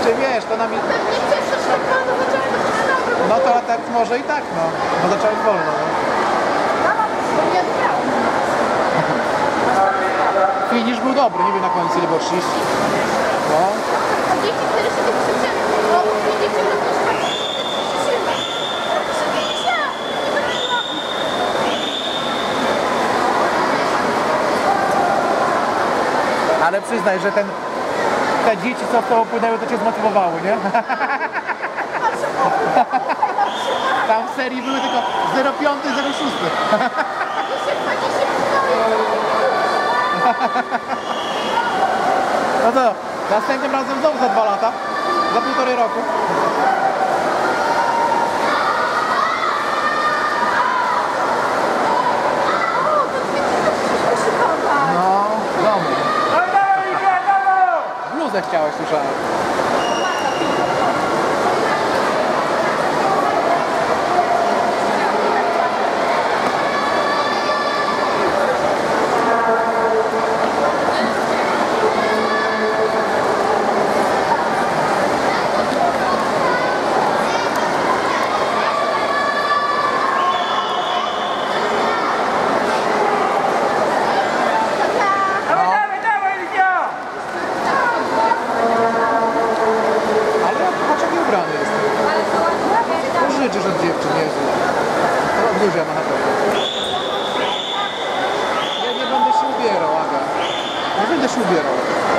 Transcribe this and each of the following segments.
Znaczy wiesz, to nam... No to tak może i tak, no. Bo zacząłeś wolno, no. Finish był dobry, nie wiem na końcu ile było 30. No. Ale przyznaj, że te dzieci, co w to opłynęły, to cię zmotywowały, nie? Tam w serii były tylko 0,5 i 0,6. No to następnym razem znowu za 2 lata, za 1,5 roku. No, domy. Bluzę chciałeś, słyszałem. Życzysz od dziewczyn, Jezu. To odluzia ma na pewno. Ja nie będę się ubierał, Aga. Nie będę się ubierał.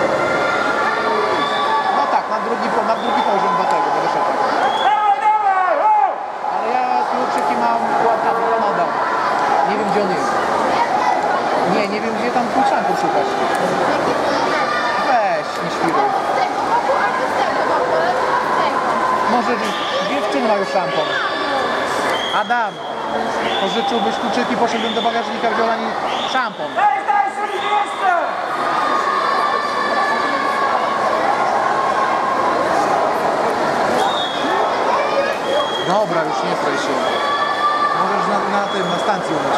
No tak, na drugi poziom do tego, będę szedł. Ale ja kluczyki mam na domu. Nie wiem, gdzie on jest. Nie wiem, gdzie tam kluczanku szukać. Weź, nie świruj. Może dziewczyny mają szampon. Adam, pożyczyłbyś kluczyki, poszedłbym do bagażnika, wziął na nim szampon. Dobra, już nie straj się. Możesz na stacji umyć.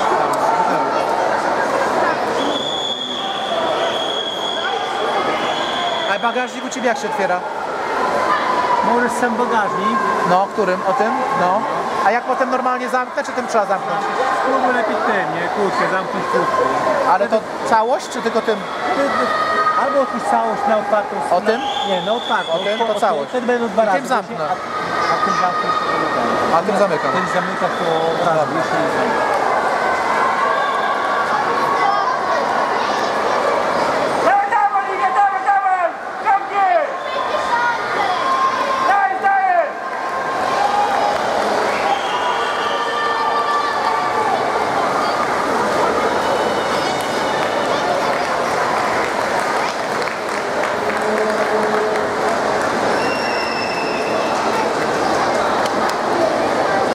A bagażnik u ciebie jak się otwiera? Możesz sam bagażnik. No, którym? O tym? No. A jak potem normalnie zamknę, czy tym trzeba zamknąć? Spróbuj lepiej tym, nie? Kurczę, zamknąć kurczę. Ale to całość, czy tylko tym? Albo jakąś całość na otwartą. O tym? Nie, na otwartą. O tym to całość. Wtedy będą 2 razy. Tym zamknę. A tym zamknąć to A tym zamykam. Tym zamykasz to raz,